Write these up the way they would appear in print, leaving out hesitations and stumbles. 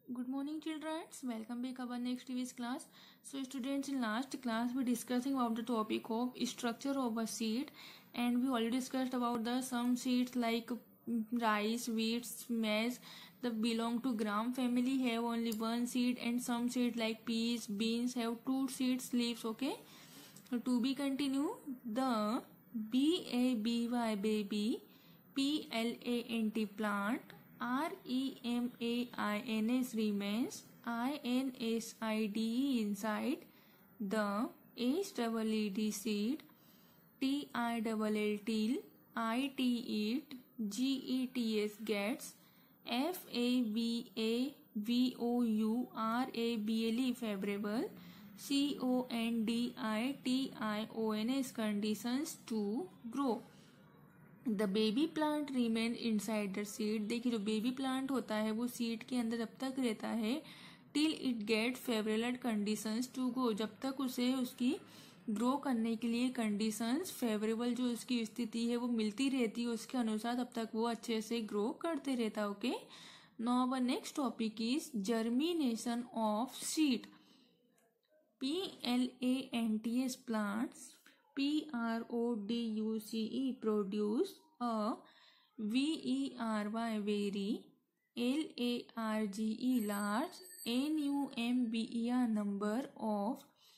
Good morning, children. Welcome back our next TV's class. So, students, in last class we discussing about the topic of structure of a seed, and we already discussed about the some seeds like rice, wheat, maize that belong to gram family have only one seed, and some seeds like peas, beans have two seeds leaves. Okay. So, to be continue, the baby, plant plant REMAINS remains INSIDE inside the HEED seed TILL IT GETS gets FAVAVOURABLE favorable CONDITIONS conditions to grow. The baby plant remain inside the seed. देखिए जो baby plant होता है वो seed के अंदर जब तक रहता है till it get favourable conditions to grow, जब तक उसे उसकी ग्रो करने के लिए कंडीशंस फेवरेबल जो उसकी स्थिति है वो मिलती रहती है उसके अनुसार, तब तक वो अच्छे से ग्रो करते रहता। Okay, now our next topic is germination of seed. PLANTS plants PRODUCE produce a very large NUMBER number of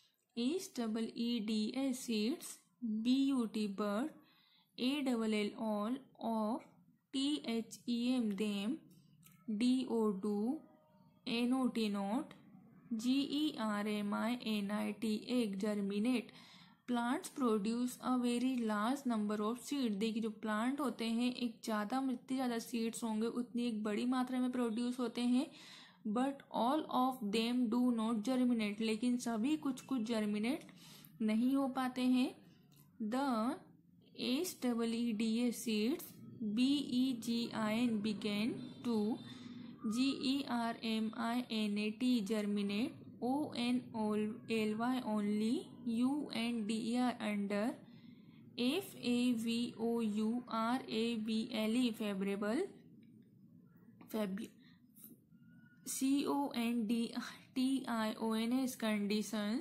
SEEDS seeds BUT bird ALL of THEM them DO2 NOT not GERMINIT egg germinate। Plants produce a very large number of seed. देखिए जो plant होते हैं एक जितनी ज़्यादा seeds होंगे उतनी एक बड़ी मात्रा में प्रोड्यूस होते हैं, but all of them do not germinate, लेकिन सभी कुछ जर्मिनेट नहीं हो पाते हैं। The SEEDS seeds BEGIN begin to GERMINAT germinate ONLY only UNDER under FAVOURABLE favorable CONDITIONS conditions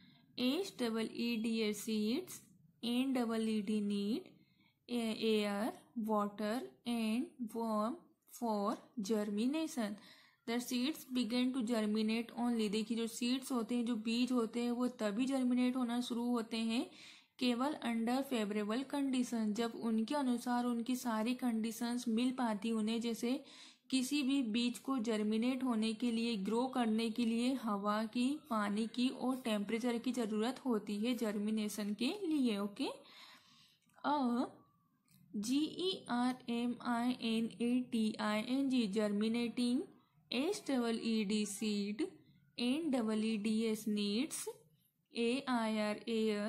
SEEDS seeds NEED need air, water and warmth for germination। The seeds begin to germinate only. देखिए जो seeds होते हैं, जो बीज होते हैं वो तभी जर्मिनेट होना शुरू होते हैं केवल अंडर फेवरेबल कंडीशन, जब उनके अनुसार उनकी सारी कंडीशंस मिल पाती उन्हें। जैसे किसी भी बीज को जर्मिनेट होने के लिए, ग्रो करने के लिए हवा की, पानी की और टेम्परेचर की ज़रूरत होती है जर्मिनेशन के लिए। Okay, GERMINATING germinating SEED seed NEEDS needs AIR air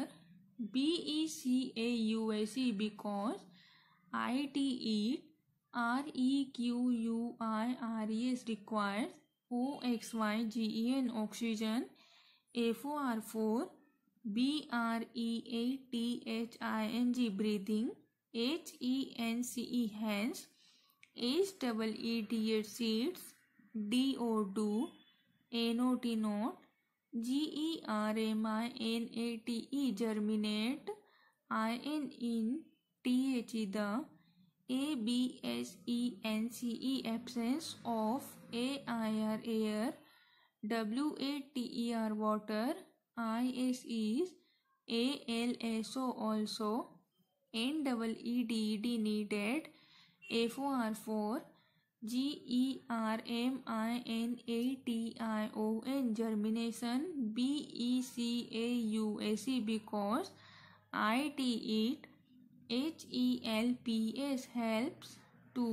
BECAUSE because IT REQUIRES requires OXYGEN oxygen FOR4 BREATHING breathing HENCE hence SEEDS seeds DO2 NOT not GERMINATE germinate IN THE the ABSENCE absence of AIR air WATER water IS is ALSO also NEEDED needed FOR4 GERMINATION germination BECAUSE because IT HELPS helps to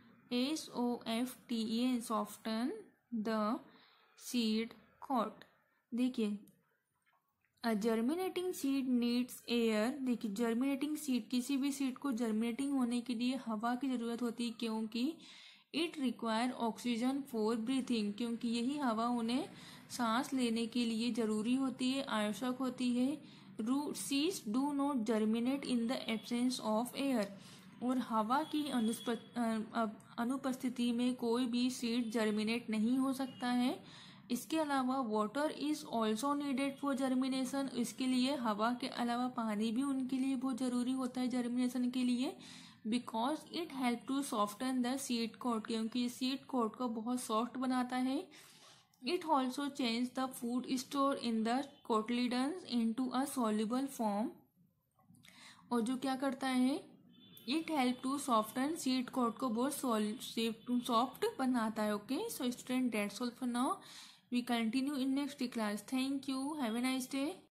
SOFTN soften the seed coat। देखिए germinating seed needs air. देखिए germinating seed, किसी भी seed को germinating होने के लिए हवा की ज़रूरत होती है, क्योंकि it require oxygen for breathing, क्योंकि यही हवा उन्हें सांस लेने के लिए ज़रूरी होती है, आवश्यक होती है। Seeds do not germinate in the absence of air. और हवा की अनुपस्थिति में कोई भी सीड जर्मिनेट नहीं हो सकता है। इसके अलावा water is also needed for germination, इसके लिए हवा के अलावा पानी भी उनके लिए बहुत ज़रूरी होता है जर्मिनेशन के लिए। Because it help to soften the seed coat, क्योंकि सीड कोट को बहुत सॉफ्ट बनाता है। It also change the food store in the cotyledons into a soluble form, और जो क्या करता है, it help to soften seed coat को बहुत सॉफ्ट बनाता है। Okay, so student that's all for now, we continue in next class. Thank you, have a nice day.